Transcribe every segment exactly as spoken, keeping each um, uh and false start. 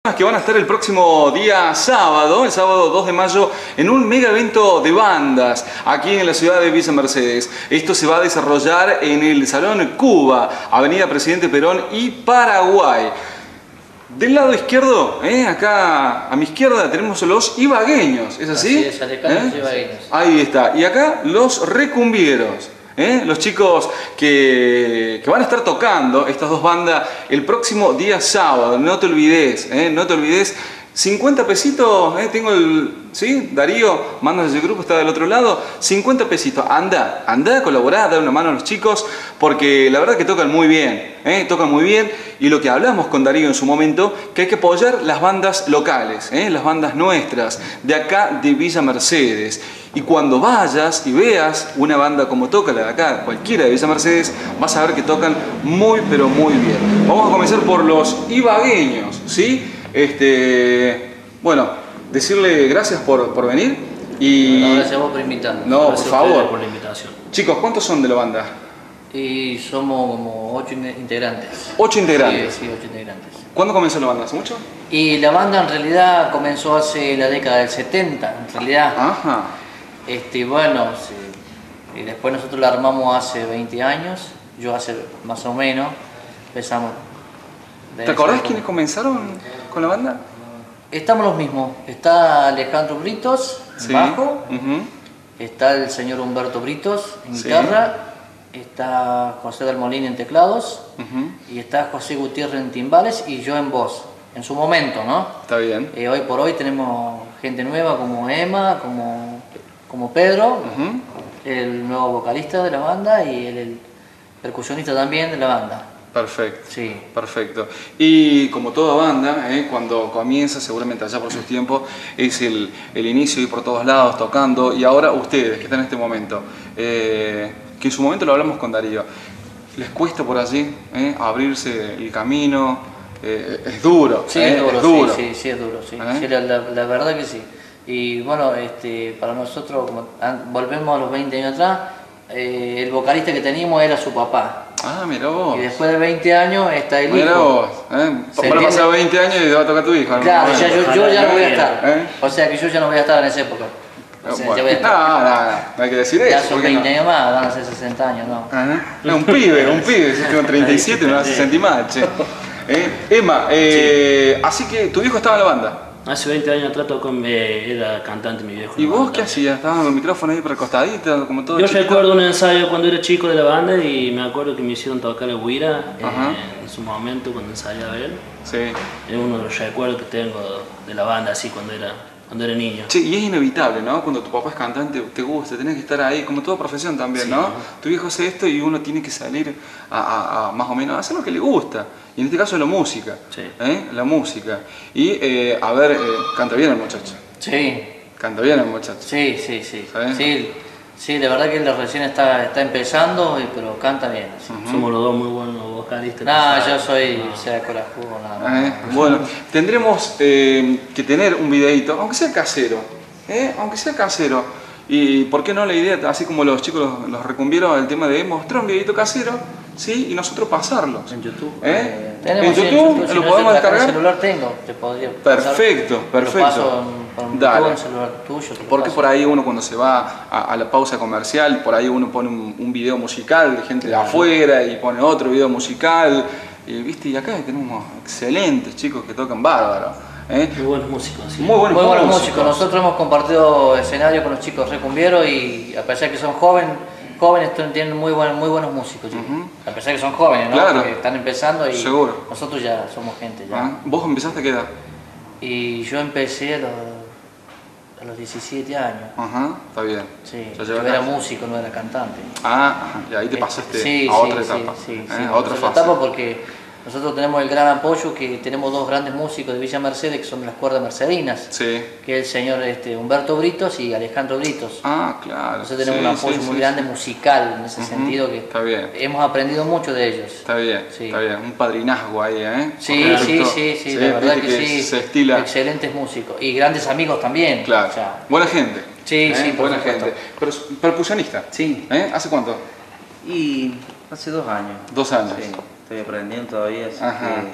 Que van a estar el próximo día sábado, el sábado dos de mayo, en un mega evento de bandas aquí en la ciudad de Villa Mercedes. Esto se va a desarrollar en el Salón Cuba, Avenida Presidente Perón y Paraguay. Del lado izquierdo, eh, acá a mi izquierda tenemos los ibagueños, ¿es así? Así es, alecanos ¿Eh? ibagueños. Ahí está. Y acá los recumbieros. ¿Eh? Los chicos que, que van a estar tocando estas dos bandas el próximo día sábado, no te olvides, ¿eh? no te olvides, cincuenta pesitos, ¿eh? tengo el, ¿sí? Darío, manda ese grupo, está del otro lado, cincuenta pesitos, anda, anda a colaborar, dar una mano a los chicos, porque la verdad que tocan muy bien, ¿eh? tocan muy bien, y lo que hablamos con Darío en su momento, que hay que apoyar las bandas locales, ¿eh? las bandas nuestras, de acá de Villa Mercedes. Y cuando vayas y veas una banda como toca la de acá, cualquiera de Villa Mercedes, vas a ver que tocan muy pero muy bien. Vamos a comenzar por los ibagueños, ¿sí? Este, bueno, decirle gracias por, por venir y... No, gracias a vos por invitarnos. No, Gracias por a ustedes favor. por la invitación. Chicos, ¿cuántos son de la banda? Y somos como ocho integrantes. Ocho integrantes. Sí, sí, ocho integrantes. ¿Cuándo comenzó la banda? ¿Hace mucho? Y la banda en realidad comenzó hace la década del setenta, en realidad. Ajá. Este, bueno, sí. Y después nosotros la armamos hace veinte años, yo hace más o menos, empezamos. ¿Te acordás quiénes comenzaron con la banda? Estamos los mismos, está Alejandro Britos en Sí. bajo, Uh-huh. está el señor Humberto Britos en Sí. guitarra, está José del Molín en teclados, Uh-huh. y está José Gutiérrez en timbales y yo en voz, en su momento, ¿no? Está bien. Eh, hoy por hoy tenemos gente nueva como Emma, como, como Pedro, Uh-huh. el nuevo vocalista de la banda y el, el percusionista también de la banda. Perfecto. Sí. Perfecto. Y como toda banda, ¿eh? cuando comienza, seguramente allá por sus tiempos, es el, el inicio, ir por todos lados tocando. Y ahora ustedes, que están en este momento, eh, que en su momento lo hablamos con Darío, ¿les cuesta por allí eh? abrirse el camino? Eh, es duro, Sí, ¿eh? es duro, es duro. sí, sí, sí, es duro, sí. ¿Eh? Sí, la, la, la verdad que sí. Y bueno, este, para nosotros, como an- volvemos a los veinte años atrás, eh, el vocalista que teníamos era su papá. Ah, mirá vos. Y después de veinte años está el Mirá hijo. vos. ¿eh? ¿Se Para pasar entiende? veinte años y te va a tocar tu hijo. ¿no? Claro, Bueno. ya, yo, yo ya no voy a estar. ¿Eh? O sea que yo ya no voy a estar en esa época. O sea, Bueno. ya voy a estar. No, no, no, no hay que decir Ya eso. son ¿por qué veinte no? años más, van a ser sesenta años, ¿no? Ajá. No, un pibe, un pibe, yo tengo treinta y siete, me vas a sentir mal, che. Eh, Emma, eh, así que tu viejo estaba en la banda. Hace veinte años atrás tocó, eh, era cantante mi viejo. ¿Y en la vos banda qué también. hacías? ¿Estabas con el micrófono ahí recostadito, como todo Yo chiquito? recuerdo un ensayo cuando era chico de la banda y me acuerdo que me hicieron tocar el guira eh, Ajá. en su momento cuando ensayaba él. Sí. Es uno de los recuerdos que tengo de la banda así cuando era, cuando era niño. Che, y es inevitable, ¿no? Cuando tu papá es cantante, te gusta, tenés que estar ahí, como toda profesión también, Sí. ¿no? Tu viejo hace esto y uno tiene que salir a, a- a más o menos a hacer lo que le gusta. Y en este caso la música, Sí. ¿eh? La música. Y, eh, a ver, eh, canta bien el muchacho. Sí, Canta bien el muchacho. sí, sí, sí. ¿Sí? Sí, sí, la verdad que él recién está, está empezando, y- pero canta bien. Sí. Somos los dos muy buenos vocalistas. No, quizás. yo soy, No. o sea, corajudo, nada más. ¿Eh? Bueno, tendremos eh, que tener un videíto, aunque sea casero, ¿eh? aunque sea casero. Y por qué no la idea, así como los chicos los, los recumbieron al tema de mostrar un videíto casero, ¿sí? Y nosotros pasarlos. En YouTube. ¿Eh? Tenemos en sí, YouTube, si lo no, podemos yo acá en descargar. el celular tengo, te podría pasar. Perfecto, Te lo perfecto. paso en- por Dale. YouTube, en el celular tuyo. te lo Porque paso. por ahí uno cuando se va a, a la pausa comercial, por ahí uno pone un, un video musical de gente de afuera y pone otro video musical. Y, ¿viste? Y acá tenemos excelentes chicos que tocan bárbaro. ¿eh? Muy buenos músicos. Sí. Muy buenos Muy buenos músicos. músicos. Nosotros hemos compartido escenario con los chicos recumbieros y a pesar que son jóvenes, jóvenes tienen muy, buen, muy buenos músicos. chicos. Ujú. A pesar que son jóvenes, ¿no? Claro. Porque están empezando y Seguro. nosotros ya somos gente ya. ¿Ah? ¿Vos empezaste a qué edad? Y yo empecé a los, a los diecisiete años. Ajá, está bien. Sí, Ya yo llevas era acá. músico, no era cantante. Ah, ajá, y ahí te Este, pasaste sí, a sí, otra sí, etapa, sí, ¿eh? sí, a otra otra fase. etapa porque nosotros tenemos el gran apoyo que tenemos dos grandes músicos de Villa Mercedes que son de las cuerdas mercedinas, Sí. que es el señor este, Humberto Britos y Alejandro Britos. Ah, claro. Entonces tenemos sí, un apoyo sí, muy sí, grande sí. musical en ese Ujú, sentido que está bien. hemos aprendido mucho de ellos. Está bien, Sí. está bien. Un padrinazgo ahí, ¿eh? Sí, Perfecto. sí, sí, sí, la verdad viste que, sí. Se estila. Excelentes músicos y grandes amigos también. Claro. O sea, Buena gente. Sí, ¿eh? sí, por buena supuesto. gente. Pero percusionista. Sí, ¿Eh? ¿Hace cuánto? y hace dos años. Dos años. Sí, estoy aprendiendo todavía, así Ajá. que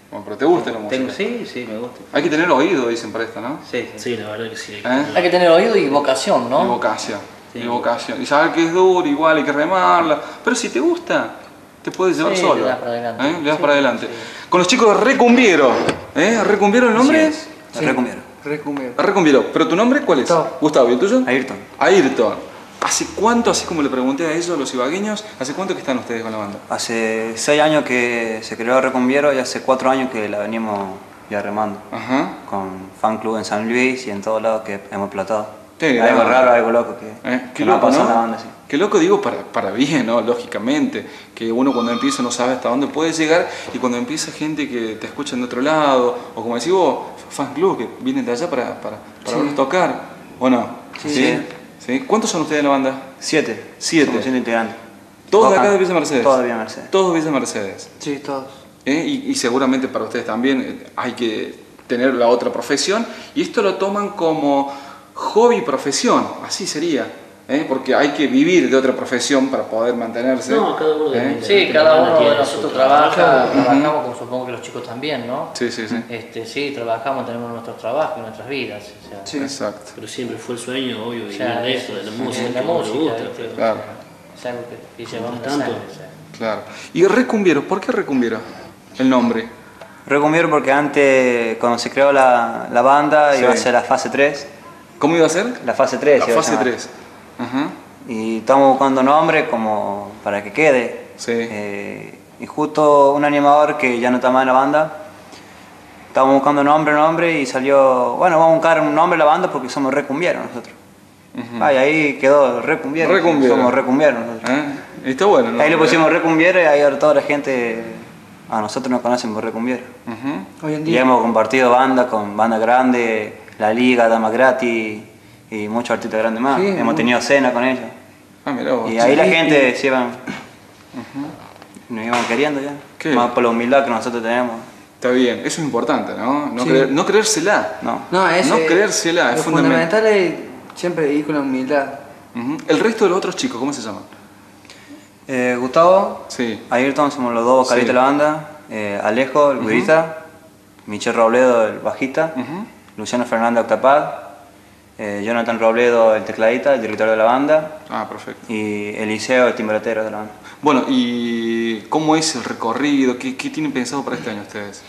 Bueno, pero ¿te gusta la música? Tengo, sí, sí, me gusta. Hay que tener oído, dicen para esto, ¿no? Sí, sí. Sí, la verdad que sí. Hay que ¿Eh? Hay que tener oído y vocación, ¿no? Y vocación. Sí. Y vocación. Y saber que es duro, igual hay que remarla. Pero si te gusta, te puedes llevar Sí, solo. le das para adelante. ¿Eh? Le das Sí, para adelante. sí. Con los chicos de Recumbiero. ¿Eh? ¿Recumbiero el nombre? Sí, Sí. Recumbiero. Recumbiero. Recumbiero. ¿Pero tu nombre cuál es? Gustavo. Gustavo. ¿Y el tuyo? Ayrton. Ayrton. ¿Hace cuánto, así como le pregunté a ellos, los ibagueños, hace cuánto que están ustedes con la banda? Hace seis años que se creó Recumbiero y hace cuatro años que la venimos ya remando. Ajá. Con fan club en San Luis y en todos lados que hemos platado. Qué Algo grande. raro, algo loco que, Eh, que qué nos ha loco, pasado ¿no? en la banda, sí. Qué loco, digo, para, para bien, ¿no? Lógicamente, que uno cuando empieza no sabe hasta dónde puede llegar y cuando empieza gente que te escucha de otro lado, o como decís vos, fan club que vienen de allá para, para, para Sí. verlos tocar, ¿o no? Sí, sí. ¿Sí? ¿Cuántos son ustedes en la banda? Siete. Siete. Somos siete integrantes. Todos de acá Tocan. de Villa Mercedes. Todos de Villa Mercedes. Todos de Villa Mercedes. Sí, todos. ¿Eh? Y, y seguramente para ustedes también eh, hay que tener la otra profesión y esto lo toman como hobby profesión, así sería, ¿eh? Porque hay que vivir de otra profesión para poder mantenerse. No, cada uno de- ¿Eh? Sí, La cada banda uno tiene de su nosotros trabajo. trabaja, trabajamos, como supongo que los chicos también, ¿no? Sí, sí, sí. Este, sí, trabajamos, tenemos nuestros trabajos y nuestras vidas. O sea, Sí. Exacto. Pero siempre fue el sueño, obvio, o vivir sea, de es- esto, de la es- música, de que la a uno le música, gusta. ¿viste? Claro. Es algo que, que llevamos Tanto. sangre, o sea. Claro. ¿Y Recumbiero? ¿Por qué Recumbiero? El nombre. Recumbiero porque antes, cuando se creó la, la banda, Sí. iba a ser la fase tres. ¿Cómo iba a ser? La fase tres. La se iba a fase llamar. tres. Ajá. Y estamos buscando nombre como para que quede. Sí. Eh, y justo un animador que ya no está más en la banda, estábamos buscando nombre, nombre y salió, bueno, vamos a buscar un nombre a la banda porque somos Recumbiero nosotros. Ujú. Ah, y ahí quedó Recumbiero. Recumbiero. Somos Recumbiero nosotros. ¿Eh? Y está bueno, ¿no? Ahí le pusimos Recumbiero y ahí ahora toda la gente, a nosotros nos conocen por Recumbiero. Ujú. Hoy en Y día. hemos compartido bandas con bandas grandes, La Liga, Damas Gratis y muchos artistas grandes más. Sí, hemos muy- tenido cena con ellos. Ah, mirá vos. Y ahí la Sí, gente se iban, nos iban queriendo ya. Qué Más bien. por la humildad que nosotros tenemos. Está bien, eso es importante, ¿no? No, Sí. creer- no creérsela. No. No, es, No eh, creérsela, es lo fundamental. fundamental es siempre ir con la humildad. Ujú. El resto de los otros chicos, ¿cómo se llaman? Eh, Gustavo, Sí. Ayrton, somos los dos vocalistas Sí. de la banda. Eh, Alejo, el guitarrista. Michel Robledo, el bajista. Ujú. Luciano Fernández, octapad. Eh, Jonathan Robledo, el tecladista, el director de la banda. Ah, perfecto. Y Eliseo, el timbrotero de la banda. Bueno, ¿y cómo es el recorrido? ¿Qué, qué tienen pensado para este año ustedes?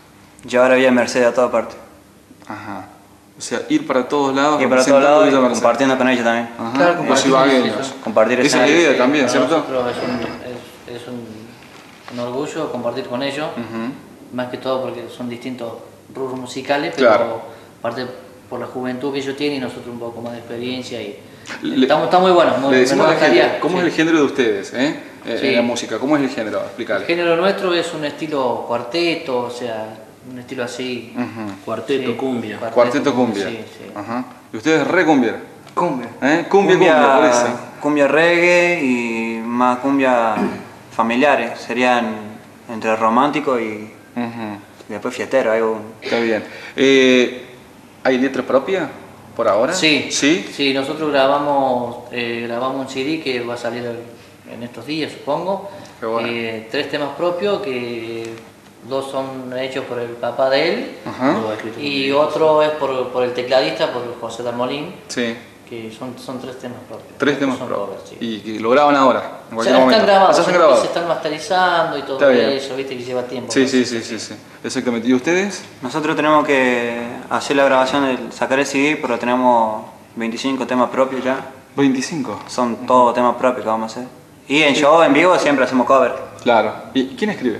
Yo ahora voy a Mercedes a toda parte. Ajá. O sea, ir para todos lados, Y para todos representando lados y Villa Mercedes. compartiendo con ellos también. Ajá. Claro, Los compartir, ibagueños. eso. Compartir Esa es la escenario. idea también, Para ¿cierto? nosotros es, un, es, es un, un orgullo compartir con ellos, Ujú. más que todo porque son distintos rubros musicales, pero Claro. aparte por la juventud que ellos tienen y nosotros un poco más de experiencia y Le- estamos, está muy bueno. Muy, Le decimos a me la gente, gustaría, ¿cómo sí. es el género de ustedes, eh? Eh, Sí. en la música? ¿Cómo es el género? El Explícale. género nuestro es un estilo cuarteto, o sea, un estilo así. Ujú. Cuarteto, Sí, cumbia. Cuarteto cumbia. Sí, sí. Ajá. ¿Y ustedes recumbia? Cumbia. ¿Eh? Cumbia, cumbia, por eso. cumbia reggae y más cumbia familiares. Serían entre romántico y, Ujú. y después fiestero. Hay un, Está bien. Eh, ¿Hay letra propia por ahora? Sí, ¿Sí? sí, nosotros grabamos, eh, grabamos un C D que va a salir en estos días, supongo. Qué bueno. Eh, tres temas propios, que dos son hechos por el papá de él Ajá. Todo escrito por y ellos. otro es por, por el tecladista, por José Darmolín, Sí. que son, son tres temas propios. Tres temas Son propios. covers, sí. Y que lo graban ahora, en O sea, cualquier ya momento. están grabados, Ah, ya están sino que grabados. se están masterizando y todo Está bien. eso, viste que lleva tiempo. Sí, ¿no? sí, sí, sí, sí. Exactamente. ¿Y ustedes? nosotros tenemos que hacer la grabación, de sacar el C D, pero tenemos veinticinco temas propios ya. veinticinco. Son todos temas propios que vamos a hacer. Y en show, en vivo, siempre hacemos cover. Claro. ¿Y quién escribe?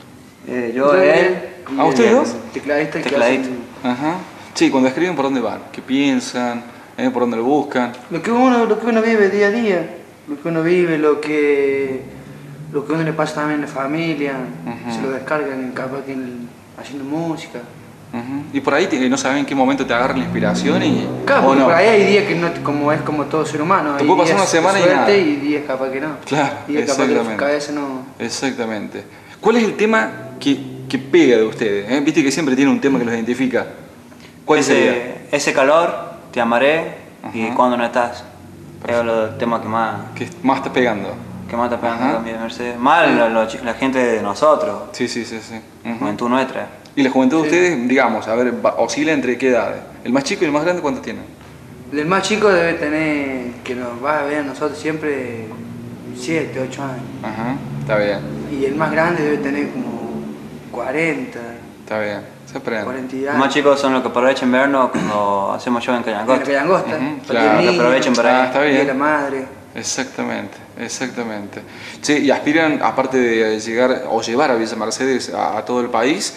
Eh, yo, él, ¿A ustedes dos? Tecladista y que Tecladista. hacen- Ajá. Sí, cuando escriben, ¿por dónde van? ¿Qué piensan? ¿Eh? ¿Por dónde lo buscan? Lo que uno, lo que uno vive día a día, lo que uno vive, lo que, lo que uno le pasa también en la familia, Ujú. se lo descargan capaz que en- haciendo música. Ujú. Y por ahí te- no saben en qué momento te agarra la inspiración y... Claro, ¿o porque no? por ahí hay días que no, como es como todo ser humano, Te hay puede pasar días una semana de y suerte nada. y días capaz que no. Claro, Días capaz que su exactamente. cabeza no. Exactamente. ¿Cuál es el tema que, que pega de ustedes? eh? Viste que siempre tiene un tema que los identifica. ¿Cuál sería? ese, ese calor, te amaré y Ajá. cuando no estás. Es los temas que más, Que más está pegando. que más está pegando Ajá. también Mercedes. Mal lo- lo chi- la gente de nosotros, Sí, sí, sí, sí. Ujú. juventud nuestra. Y la juventud de ustedes, digamos, a ver, va- oscila entre qué edades. El más chico y el más grande, ¿cuántos tienen? El más chico debe tener, que nos va a ver a nosotros siempre, siete, ocho años. Ajá, está bien, Y el más grande debe tener como cuarenta, está bien. Se aprende. cuarenta y Los algo. más chicos son los que aprovechan vernos cuando hacemos show en En la Cayangosta. Cayangosta, Ujú, para claro, el que niño, aprovechen para Ah, ahí. está Día de bien. la madre. Exactamente, exactamente. Sí, y aspiran, aparte de llegar o llevar a Villa Mercedes a, a todo el país,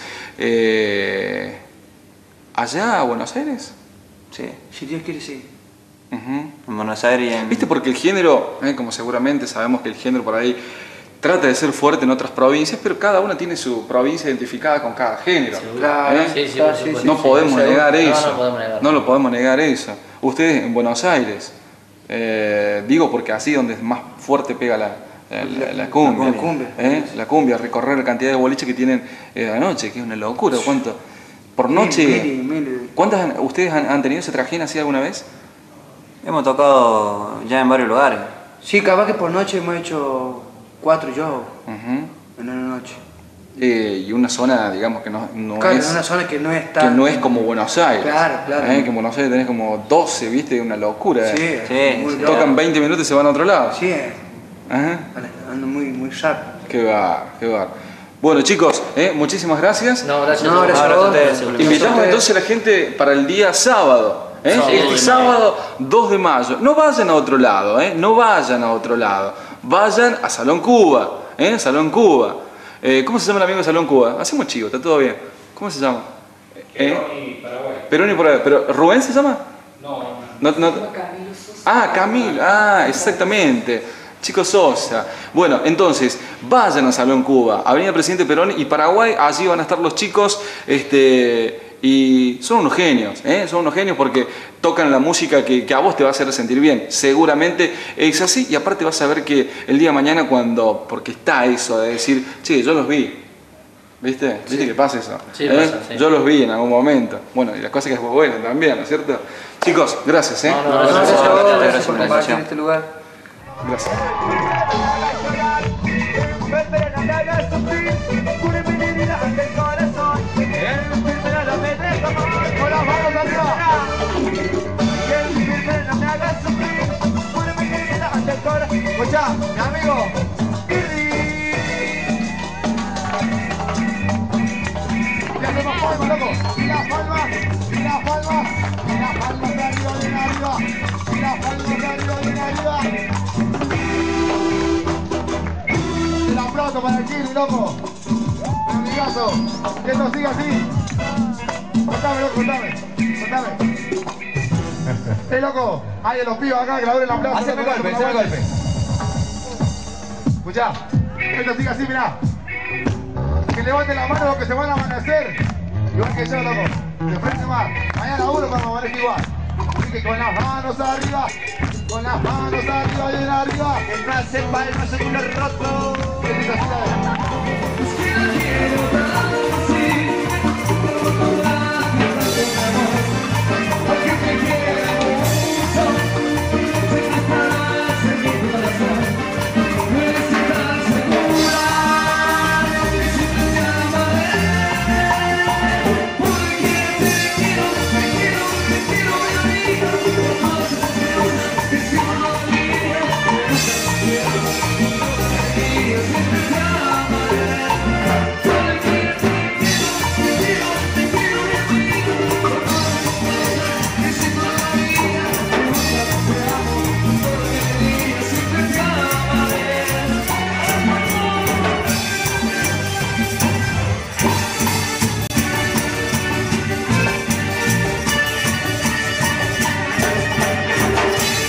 eh, allá a Buenos Aires. Sí, Si Dios quiere, sí. Ujú. en Buenos Aires y en... Viste, porque el género, eh, como seguramente sabemos que el género por ahí trata de ser fuerte en otras provincias, pero cada una tiene su provincia identificada con cada género. Claro, ¿eh? Sí, sí, claro, por supuesto. No podemos Seguro. negar No, eso. no podemos negar. No lo podemos negar eso. Ustedes en Buenos Aires, eh, digo porque así donde más fuerte pega la, la, la- la cumbia. La cumbia. ¿eh? La cumbia, recorrer la cantidad de boliches que tienen eh, a la noche, que es una locura. ¿Cuánto? Por noche. Mil, mil, mil. ¿Cuántas han- ustedes han, han tenido ese trajín así alguna vez? Hemos tocado ya en varios lugares. Sí, capaz que por noche hemos hecho cuatro shows Ujú. en una noche. Eh, y una zona, digamos, que no, no Claro, es... en una zona que no es que tan... no es como Buenos Aires. Claro, claro. ¿eh? Que en Buenos Aires tenés como doce, ¿viste? Una locura. Sí, ¿eh? Sí, muy sí. loco. Tocan veinte minutos y se van a otro lado. Sí, eh, Ajá. ando muy, muy rápido. Qué bar, qué bar. Bueno, chicos, ¿eh? muchísimas gracias. No, gracias. No, a vos. gracias a Ahora vos. ustedes, Invitamos entonces a la gente para el día sábado. ¿eh? Sábado Este de sábado dos de mayo. No vayan a otro lado, ¿eh? No vayan a otro lado. Vayan a Salón Cuba. ¿eh? Salón Cuba. Eh, ¿Cómo se llama el amigo de Salón Cuba? Hacemos chivo, está todo bien. ¿Cómo se llama? ¿Eh? Perón y Paraguay. ¿Pero Rubén se llama? No. no, no. Ah, Camilo. Ah, exactamente. Chico Sosa. Bueno, entonces, vayan a Salón Cuba, Avenida Presidente Perón y Paraguay, allí van a estar los chicos, este, y son unos genios, ¿eh? Son unos genios porque tocan la música que, que a vos te va a hacer sentir bien, seguramente es así, y aparte vas a ver que el día de mañana cuando, porque está eso de decir, che, yo los vi, ¿viste? ¿Viste que pasa eso? Sí, ¿Eh? pasa, sí. Yo los vi en algún momento, bueno, y las cosas que después vuelven también, ¿no es cierto? Chicos, gracias, ¿eh? No, no, No, gracias gracias a a vos. vos, Gracias gracias por por la compartir invitación. este lugar. Gracias. Pero no me hagas sufrir, cure mi herida ante el corazón. El firme no me deja más. Con las manos arriba. Y el firme no me hagas sufrir, cure mi herida ante el corazón. Escucha, mi amigo. Kirri. Y hacemos palmas, loco. Y las palmas, y las palmas, y las palmas de arriba, de arriba. Y las palmas de arriba, de arriba. El aplauso para el Kiri, loco. Un amigazo. Que esto siga así. Contame, loco, contame. Contame. Eh, loco. Hay de los pibos acá que la abren el aplauso. Haceme golpe, haceme golpe. Escuchá. Esto sigue así, mirá. Que levanten la mano los que se van a amanecer. Igual que yo, loco. De frente más. Mañana uno cuando amanezca igual. Así que con las manos arriba. Con las manos arriba, bien arriba. Que no hace palmas en un roto. Que es así, dale.